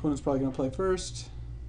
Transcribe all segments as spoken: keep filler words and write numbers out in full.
opponent's probably going to play first,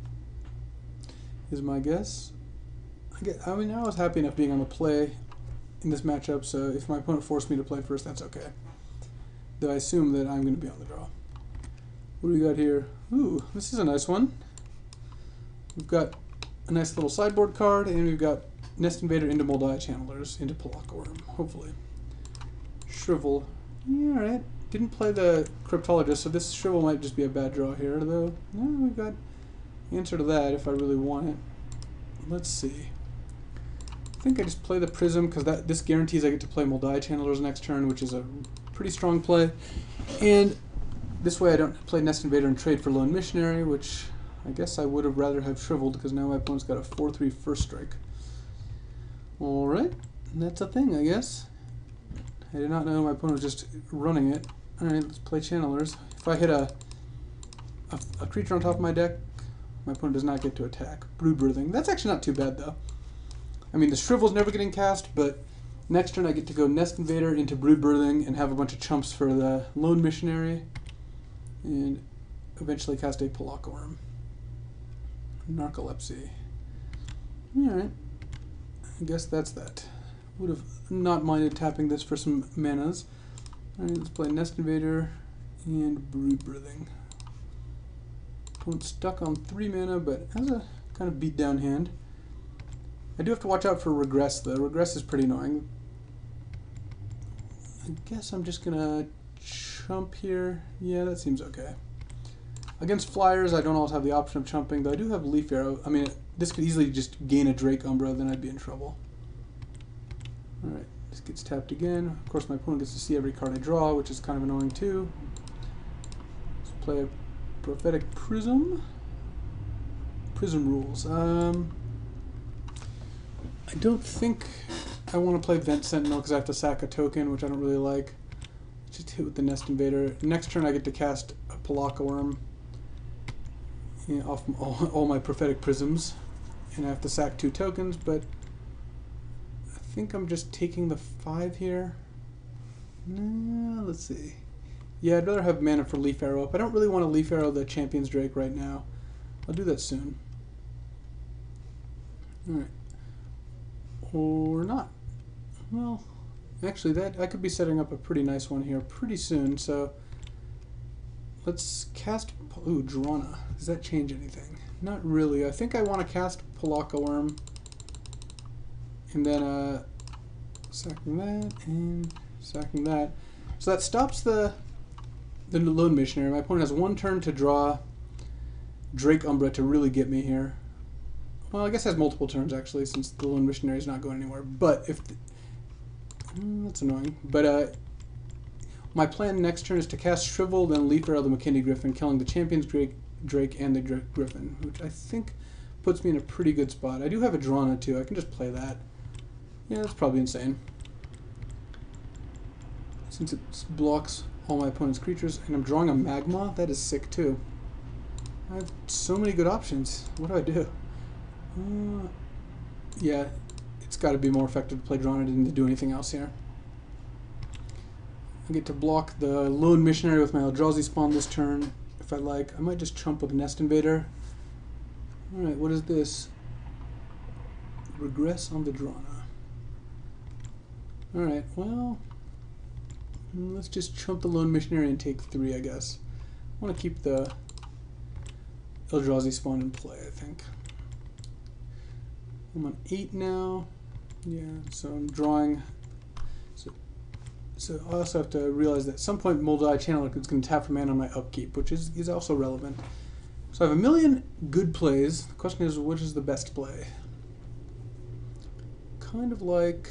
is my guess. I, get, I mean, I was happy enough being on the play in this matchup, so if my opponent forced me to play first, that's okay. Though I assume that I'm going to be on the draw. What do we got here? Ooh, this is a nice one. We've got a nice little sideboard card, and we've got Nest Invader into Moldai Channelers into Palaka, hopefully. Shrivel. Yeah, alright. Didn't play the Cryptologist, so this Shrivel might just be a bad draw here, though. Yeah, we've got the answer to that if I really want it. Let's see. I think I just play the Prism, because that this guarantees I get to play Moldai Channelers next turn, which is a pretty strong play. And this way I don't play Nest Invader and trade for Lone Missionary, which I guess I would have rather have shriveled, because now my opponent's got a four three first strike. Alright, that's a thing, I guess. I did not know my opponent was just running it. Alright, let's play Channelers. If I hit a, a, a creature on top of my deck, my opponent does not get to attack. Broodbirthing. That's actually not too bad, though. I mean, the Shrivel's never getting cast, but next turn I get to go Nest Invader into Broodbirthing and have a bunch of chumps for the Lone Missionary, and eventually cast a Palaka Worm. Narcolepsy. Alright. I guess that's that. Would have not minded tapping this for some manas. Alright, let's play Nest Invader and Broodbirthing. Opponent's stuck on three mana, but has a kind of beat down hand. I do have to watch out for Regress, though. Regress is pretty annoying. I guess I'm just gonna chump here. Yeah, that seems okay. Against Flyers, I don't always have the option of chumping, though I do have Leaf Arrow. I mean, this could easily just gain a Drake Umbra, then I'd be in trouble. Alright, this gets tapped again. Of course, my opponent gets to see every card I draw, which is kind of annoying, too. Let's play a Prophetic Prism. Prism rules. Um, I don't think I want to play Vent Sentinel because I have to sack a token, which I don't really like. Just hit with the Nest Invader. Next turn, I get to cast a Palaka Worm. Yeah, off all, all my Prophetic Prisms, and I have to sack two tokens, but I think I'm just taking the five here. No, let's see. Yeah, I'd rather have mana for Leaf Arrow up. I don't really want to Leaf Arrow the Champion's Drake right now. I'll do that soon. Alright. Or not. Well, actually, that I could be setting up a pretty nice one here pretty soon, so let's cast... Ooh, Drana. Does that change anything? Not really. I think I want to cast Palaka Worm. And then, uh, sacking that, and sacking that. So that stops the, the Lone Missionary. My opponent has one turn to draw Drake Umbra to really get me here. Well, I guess it has multiple turns, actually, since the Lone Missionary is not going anywhere. But if... The, mm, that's annoying. But, uh... my plan next turn is to cast Shrivel, then Leaf Arrow the McKinney Griffin, killing the Champion's Drake, Drake and the Dra Griffin, which I think puts me in a pretty good spot. I do have a Drana, too. I can just play that. Yeah, that's probably insane. Since it blocks all my opponent's creatures, and I'm drawing a Magma, that is sick, too. I have so many good options. What do I do? Uh, yeah, it's got to be more effective to play Drana than to do anything else here. I get to block the Lone Missionary with my Eldrazi spawn this turn, if I like. I might just chump with Nest Invader. Alright, what is this? Regress on the Drana. Alright, well, let's just chump the Lone Missionary and take three, I guess. I want to keep the Eldrazi spawn in play, I think. I'm on eight now. Yeah, so I'm drawing... So I also have to realize that at some point Moldai Channeler is going to tap for mana on my upkeep, which is, is also relevant. So I have a million good plays. The question is, which is the best play? Kind of like...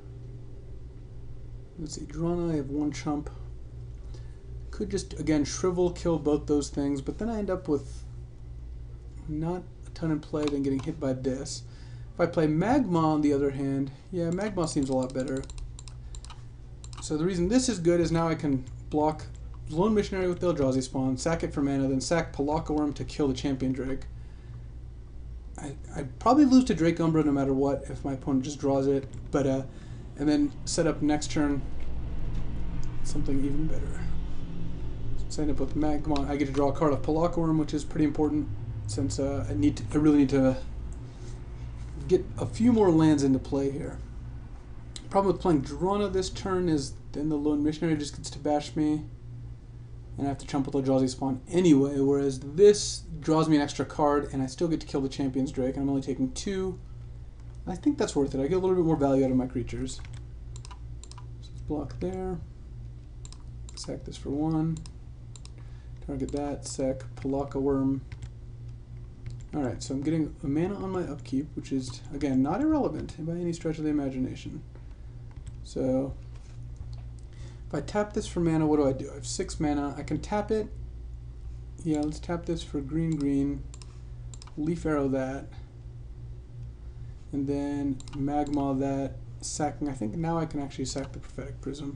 Let's see, Drana, I have one chump. Could just, again, Shrivel, kill both those things, but then I end up with not a ton in play, then getting hit by this. If I play Magma, on the other hand, yeah, Magma seems a lot better. So the reason this is good is now I can block Lone Missionary with the Eldrazi spawn, sack it for mana, then sack Palaka Worm to kill the Champion Drake. I, I'd probably lose to Drake Umbra no matter what if my opponent just draws it, but uh, and then set up next turn something even better. So I end up with Magma. I get to draw a card of Palaka Worm, which is pretty important since uh, I need to, I really need to get a few more lands into play here. Problem with playing Drana this turn is then the Lone Missionary just gets to bash me, and I have to chump with Eldrazi Spawn anyway, whereas this draws me an extra card, and I still get to kill the Champion's Drake, and I'm only taking two. I think that's worth it. I get a little bit more value out of my creatures. So let's block there. Sack this for one. Target that. Sack Palaka Worm. Alright, so I'm getting a mana on my upkeep, which is, again, not irrelevant by any stretch of the imagination. So, if I tap this for mana, what do I do? I have six mana. I can tap it. Yeah, let's tap this for green, green. Leaf Arrow that. And then Magma that. Sacking. I think now I can actually sack the Prophetic Prism.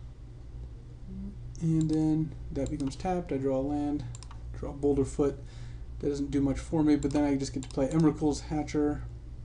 And then that becomes tapped. I draw a land. Draw Boulder Foot. That doesn't do much for me, but then I just get to play Emrakul's Hatcher.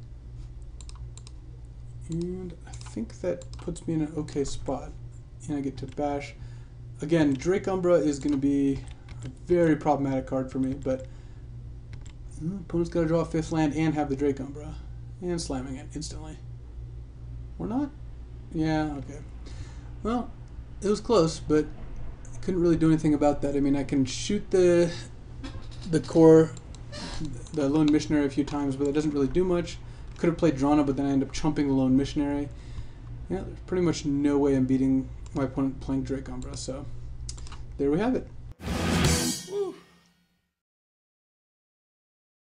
And I think that puts me in an okay spot. And I get to bash. Again, Drake Umbra is going to be a very problematic card for me, but the opponent's got to draw a fifth land and have the Drake Umbra. And slamming it instantly. Or not? Yeah, okay. Well, it was close, but I couldn't really do anything about that. I mean, I can shoot the the core, the Lone Missionary a few times, but it doesn't really do much. Could have played Drana, but then I end up chumping the Lone Missionary. Yeah, there's pretty much no way I'm beating my opponent playing Drake Umbra, so there we have it.